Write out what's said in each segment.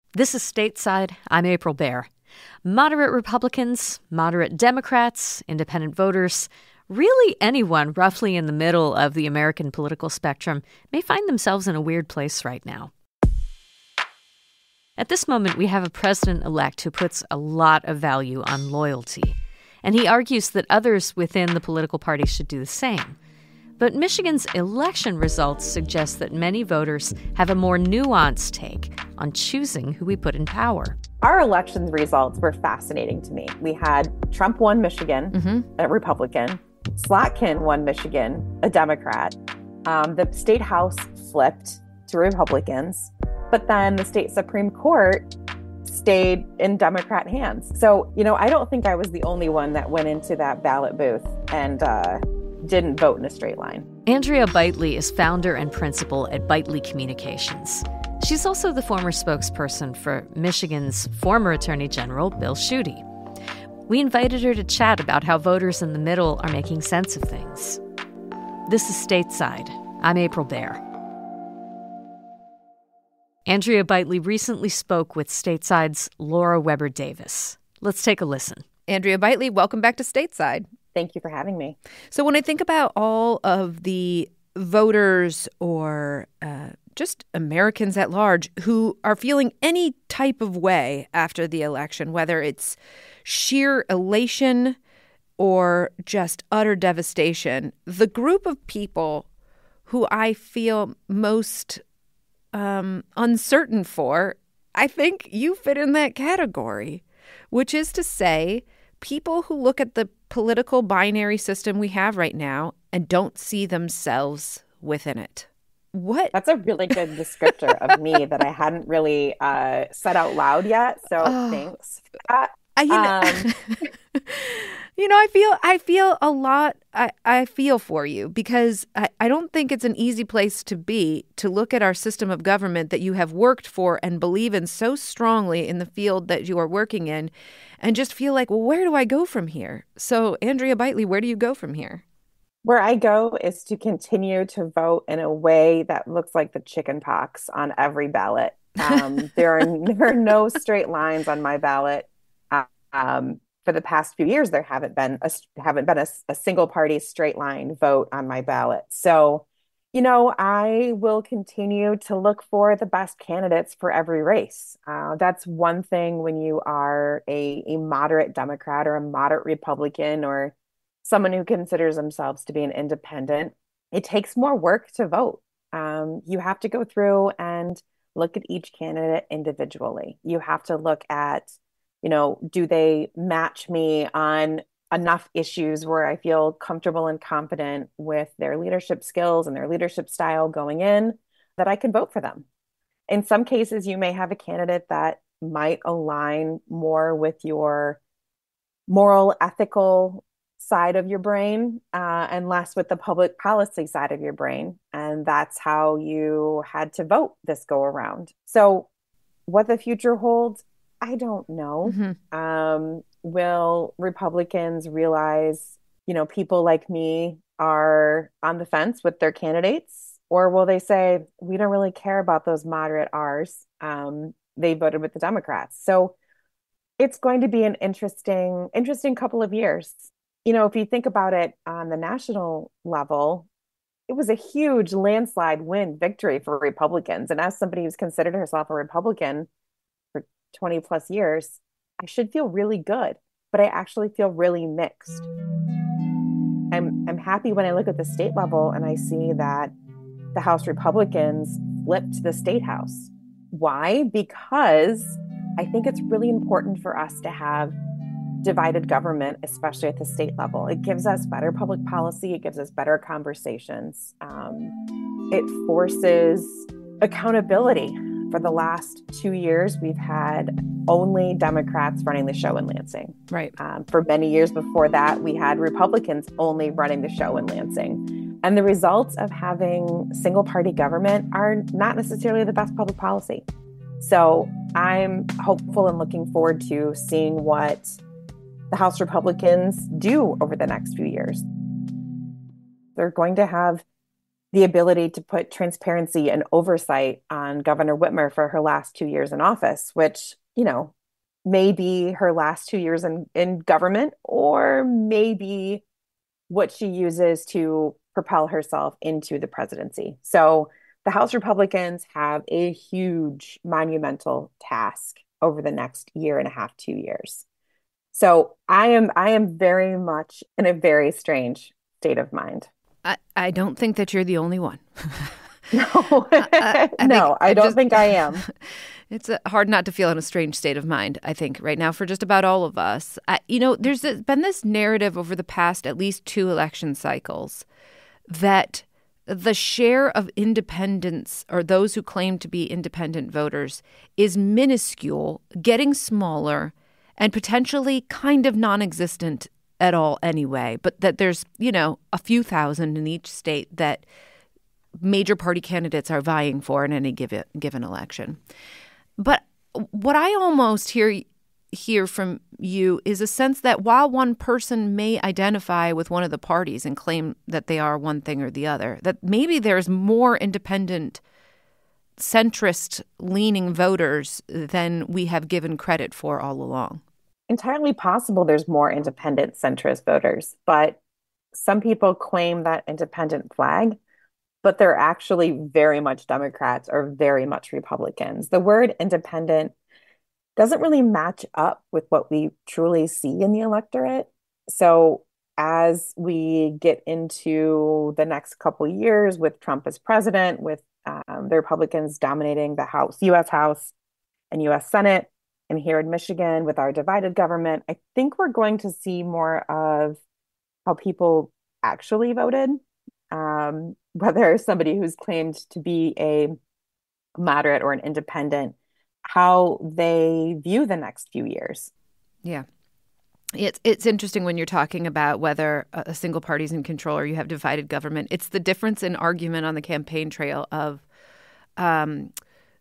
This is Stateside. I'm April Baer. Moderate Republicans, moderate Democrats, independent voters, really anyone roughly in the middle of the American political spectrum may find themselves in a weird place right now. At this moment, we have a president-elect who puts a lot of value on loyalty, and he argues that others within the political party should do the same. But Michigan's election results suggest that many voters have a more nuanced take on choosing who we put in power. Our election results were fascinating to me. We had Trump won Michigan, a Republican. Slotkin won Michigan, a Democrat. The state house flipped to Republicans, but then the state Supreme Court stayed in Democrat hands. So, I don't think I was the only one that went into that ballot booth and didn't vote in a straight line. Andrea Bitely is founder and principal at Bitely Communications. She's also the former spokesperson for Michigan's former Attorney General, Bill Schuette. We invited her to chat about how voters in the middle are making sense of things. This is Stateside. I'm April Baer. Andrea Bitely recently spoke with Stateside's Laura Weber Davis. Let's take a listen. Andrea Bitely, welcome back to Stateside. Thank you for having me. So when I think about all of the voters or just Americans at large who are feeling any type of way after the election, whether it's sheer elation or just utter devastation, the group of people who I feel most uncertain for, I think you fit in that category, which is to say people who look at the political binary system we have right now and don't see themselves within it. What? That's a really good descriptor of me that I hadn't really said out loud yet. So thanks for that. I feel a lot. I feel for you because I don't think it's an easy place to be, to look at our system of government that you have worked for and believe in so strongly in the field that you are working in, and just feel like, well, where do I go from here? So, Andrea Bitely, where do you go from here? Where I go is to continue to vote in a way that looks like the chicken pox on every ballot. There are no straight lines on my ballot. For the past few years, there haven't been a single party straight line vote on my ballot. So, I will continue to look for the best candidates for every race. That's one thing when you are a moderate Democrat or a moderate Republican or someone who considers themselves to be an independent. It takes more work to vote. You have to go through and look at each candidate individually. You have to look at, do they match me on enough issues where I feel comfortable and confident with their leadership skills and their leadership style going in, that I can vote for them. In some cases, you may have a candidate that might align more with your moral, ethical side of your brain and less with the public policy side of your brain. And that's how you had to vote this go around. So what the future holds, I don't know. Will Republicans realize, people like me are on the fence with their candidates? Or will they say, we don't really care about those moderate R's? They voted with the Democrats. So it's going to be an interesting couple of years. If you think about it on the national level, it was a huge landslide victory for Republicans. And as somebody who's considered herself a Republican for 20 plus years, I should feel really good, but I actually feel really mixed. I'm happy when I look at the state level and I see that the House Republicans flipped the state house. Why? Because I think it's really important for us to have divided government, especially at the state level. It gives us better public policy. It gives us better conversations. It forces accountability. For the last 2 years, we've had only Democrats running the show in Lansing. Right. For many years before that, we had Republicans only running the show in Lansing. And the results of having single party government are not necessarily the best public policy. So I'm hopeful and looking forward to seeing what the House Republicans do over the next few years. They're going to have the ability to put transparency and oversight on Governor Whitmer for her last 2 years in office, which, may be her last 2 years in government, or maybe what she uses to propel herself into the presidency. So the House Republicans have a huge, monumental task over the next year and a half, 2 years. So I am very much in a very strange state of mind. I don't think that you're the only one. No, I don't think I am. It's hard not to feel in a strange state of mind, I think, right now for just about all of us. There's been this narrative over the past at least 2 election cycles that the share of independents or those who claim to be independent voters is minuscule, getting smaller, and potentially kind of non-existent at all anyway. But that there's, a few thousand in each state that major party candidates are vying for in any given election. But what I almost hear from you is a sense that while one person may identify with one of the parties and claim that they are one thing or the other, that maybe there's more independent, centrist-leaning voters than we have given credit for all along. Entirely possible there's more independent centrist voters, but some people claim that independent flag, but they're actually very much Democrats or very much Republicans. The word independent doesn't really match up with what we truly see in the electorate. So as we get into the next couple of years with Trump as president, with the Republicans dominating the U.S. House and U.S. Senate, and here in Michigan with our divided government, I think we're going to see more of how people actually voted. Whether somebody who's claimed to be a moderate or an independent, how they view the next few years. Yeah. It's interesting when you're talking about whether a single party's in control or you have divided government. It's the difference in argument on the campaign trail of the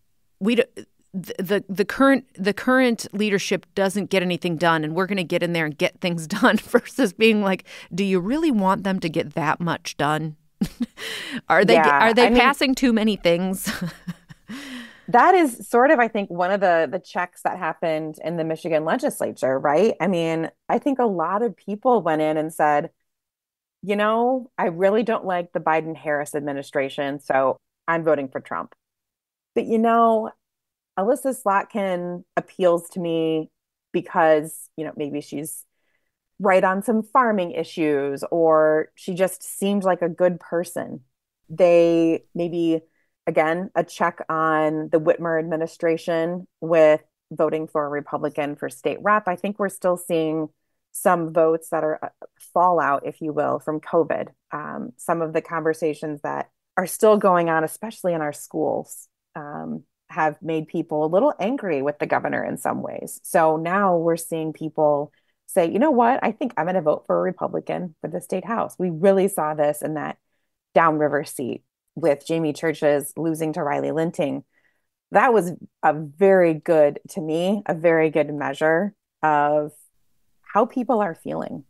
current leadership doesn't get anything done, and we're going to get in there and get things done versus being like, do you really want them to get that much done? Are they passing too many things? That is sort of, I think, one of the checks that happened in the Michigan legislature, right? I mean, I think a lot of people went in and said, I really don't like the Biden-Harris administration, so I'm voting for Trump. But, Alyssa Slotkin appeals to me because, maybe she's right on some farming issues, or she just seemed like a good person. They maybe, again, a check on the Whitmer administration with voting for a Republican for state rep. I think we're still seeing some votes that are fallout, if you will, from COVID. Some of the conversations that are still going on, especially in our schools, have made people a little angry with the governor in some ways. So now we're seeing people say, you know what, I think I'm going to vote for a Republican for the state house. We really saw this in that downriver seat with Jamie Churches losing to Riley Linting. That was a very good measure of how people are feeling.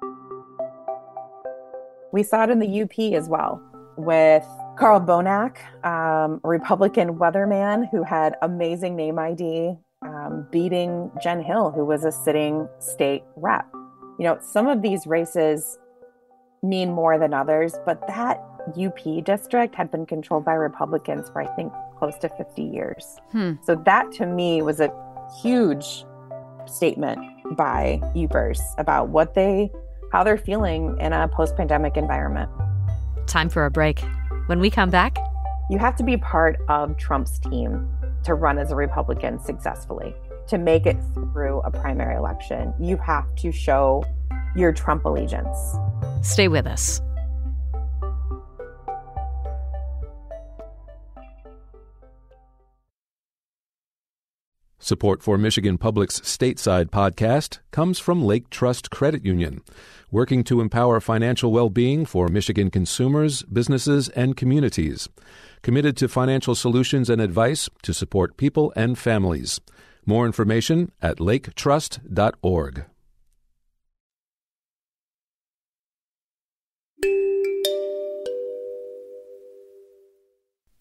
We saw it in the UP as well with Carl Bonack, a Republican weatherman who had amazing name ID, beating Jen Hill, who was a sitting state rep. Some of these races mean more than others, but that UP district had been controlled by Republicans for, I think, close to 50 years. So that, to me, was a huge statement by Upers about how they're feeling in a post-pandemic environment. Time for a break. When we come back, you have to be part of Trump's team to run as a Republican successfully. To make it through a primary election, you have to show your Trump allegiance. Stay with us. Support for Michigan Public's Stateside podcast comes from Lake Trust Credit Union, working to empower financial well-being for Michigan consumers, businesses, and communities. Committed to financial solutions and advice to support people and families. More information at laketrust.org.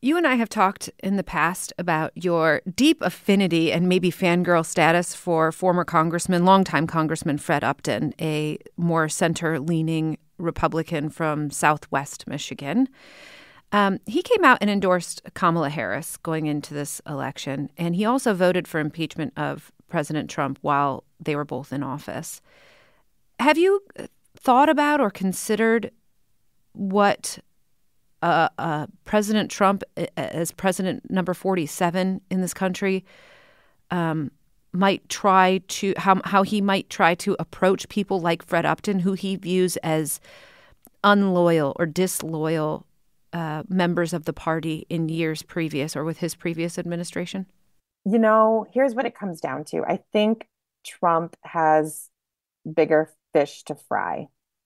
You and I have talked in the past about your deep affinity and maybe fangirl status for former longtime Congressman Fred Upton, a more center-leaning Republican from Southwest Michigan. He came out and endorsed Kamala Harris going into this election, and he also voted for impeachment of President Trump while they were both in office. Have you thought about or considered what President Trump, as president number 47 in this country, might try to how he might try to approach people like Fred Upton, who he views as unloyal or disloyal members of the party in years previous or with his previous administration? Here's what it comes down to. I think Trump has bigger fish to fry.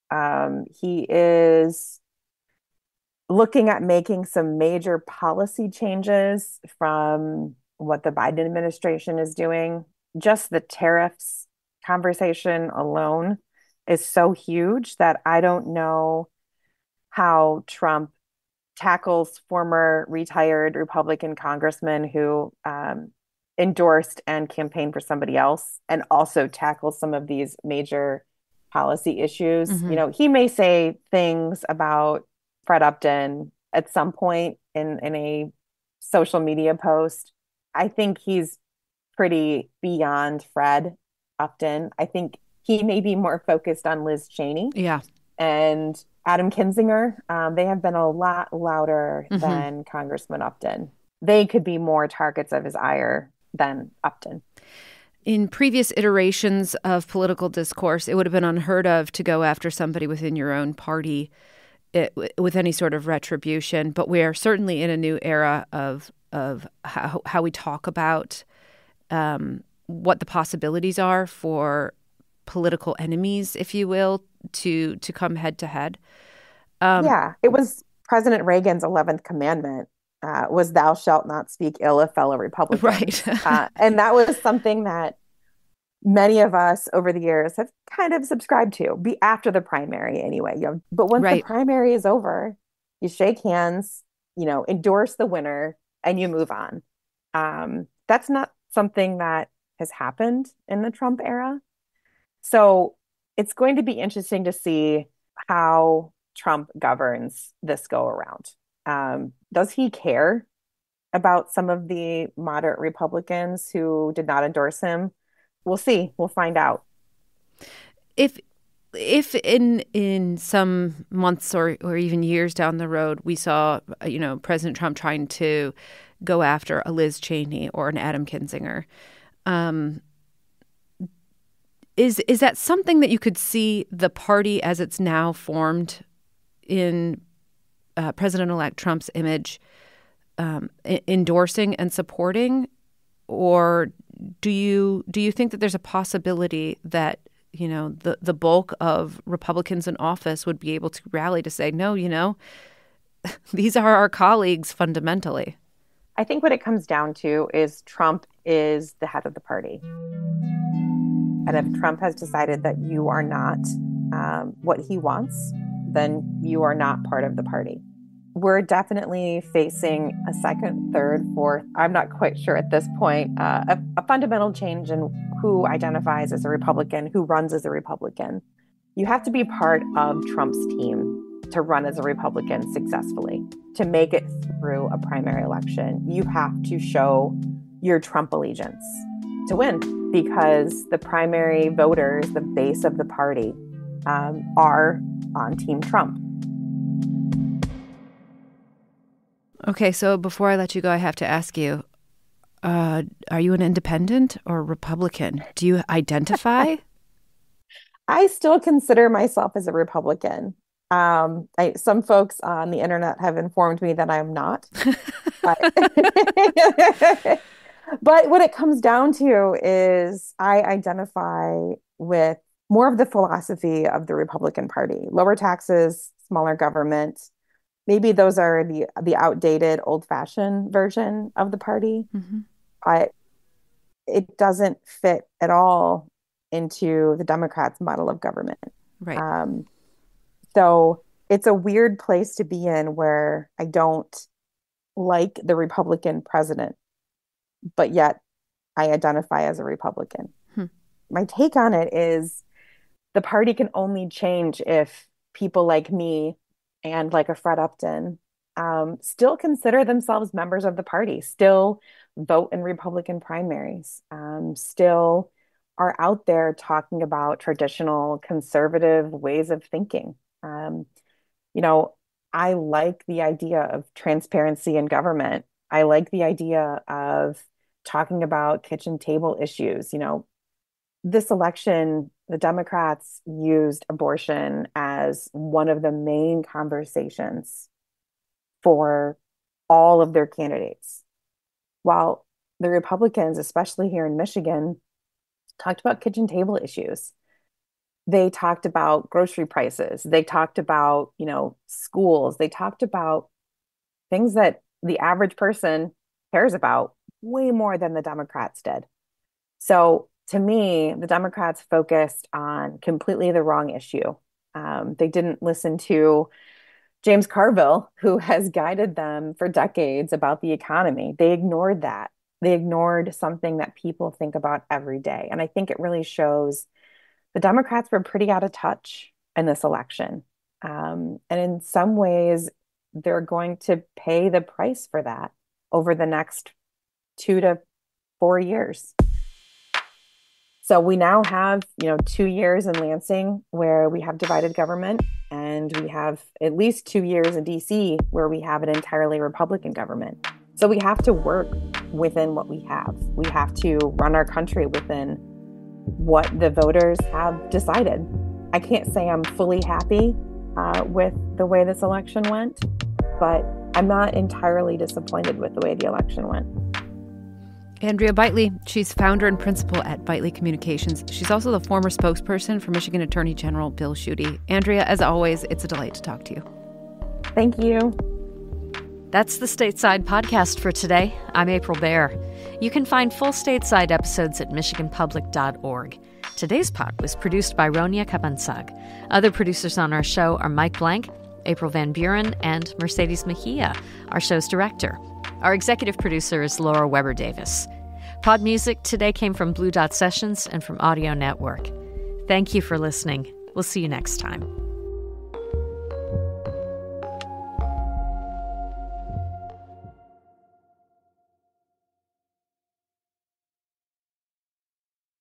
He is looking at making some major policy changes from what the Biden administration is doing. Just the tariffs conversation alone is so huge that I don't know how Trump tackles former retired Republican congressmen who endorsed and campaigned for somebody else, and also tackles some of these major policy issues. Mm-hmm. He may say things about Fred Upton at some point in a social media post. I think he's pretty beyond Fred Upton. I think he may be more focused on Liz Cheney. Yeah. And Adam Kinzinger. They have been a lot louder Mm-hmm. than Congressman Upton. They could be more targets of his ire than Upton. In previous iterations of political discourse, it would have been unheard of to go after somebody within your own party with any sort of retribution. But we are certainly in a new era of how we talk about what the possibilities are for political enemies, if you will, to come head to head. It was President Reagan's 11th commandment was thou shalt not speak ill of fellow Republicans. Right. And that was something that many of us over the years have kind of subscribed to, be after the primary anyway. But once Right. the primary is over, you shake hands, endorse the winner, and you move on. That's not something that has happened in the Trump era. So it's going to be interesting to see how Trump governs this go around. Does he care about some of the moderate Republicans who did not endorse him? We'll see. We'll find out. If in some months or even years down the road, we saw, President Trump trying to go after a Liz Cheney or an Adam Kinzinger, is that something that you could see the party as it's now formed in President-elect Trump's image endorsing and supporting? Or do you think that there's a possibility that the bulk of Republicans in office would be able to rally to say, no, these are our colleagues fundamentally? I think what it comes down to is Trump is the head of the party. And if Trump has decided that you are not what he wants, then you are not part of the party. We're definitely facing a second, third, fourth, I'm not quite sure at this point, a fundamental change in who identifies as a Republican, who runs as a Republican. You have to be part of Trump's team to run as a Republican successfully. To make it through a primary election, you have to show your Trump allegiance to win, because the primary voters, the base of the party, are on Team Trump. Okay, so before I let you go, I have to ask you, are you an independent or Republican? Do you identify? I still consider myself as a Republican. Some folks on the internet have informed me that I'm not. But what it comes down to is I identify with more of the philosophy of the Republican Party. Lower taxes, smaller government. Maybe those are the outdated, old-fashioned version of the party. Mm-hmm. But it doesn't fit at all into the Democrats' model of government. Right. So it's a weird place to be in, where I don't like the Republican president, but yet I identify as a Republican. My take on it is the party can only change if people like me and like a Fred Upton still consider themselves members of the party, still vote in Republican primaries, still are out there talking about traditional conservative ways of thinking. You know, I like the idea of transparency in government. I like the idea of talking about kitchen table issues. This election, the Democrats used abortion as one of the main conversations for all of their candidates, while the Republicans, especially here in Michigan, talked about kitchen table issues. They talked about grocery prices. They talked about, schools. They talked about things that the average person cares about way more than the Democrats did. So to me, the Democrats focused on completely the wrong issue. They didn't listen to James Carville, who has guided them for decades about the economy. They ignored that. They ignored something that people think about every day. And I think it really shows the Democrats were pretty out of touch in this election. And in some ways, they're going to pay the price for that over the next 2 to 4 years. So we now have, 2 years in Lansing where we have divided government, and we have at least 2 years in DC where we have an entirely Republican government. So we have to work within what we have. We have to run our country within what the voters have decided. I can't say I'm fully happy with the way this election went, but I'm not entirely disappointed with the way the election went. Andrea Bitely, she's founder and principal at Bitely Communications. She's also the former spokesperson for Michigan Attorney General Bill Schuette. Andrea, as always, it's a delight to talk to you. Thank you. That's the Stateside podcast for today. I'm April Baer. You can find full Stateside episodes at michiganpublic.org. Today's pod was produced by Ronia Kapansag. Other producers on our show are Mike Blank, April Van Buren, and Mercedes Mejia, our show's director. Our executive producer is Laura Weber Davis. Pod music today came from Blue Dot Sessions and from Audio Network. Thank you for listening. We'll see you next time.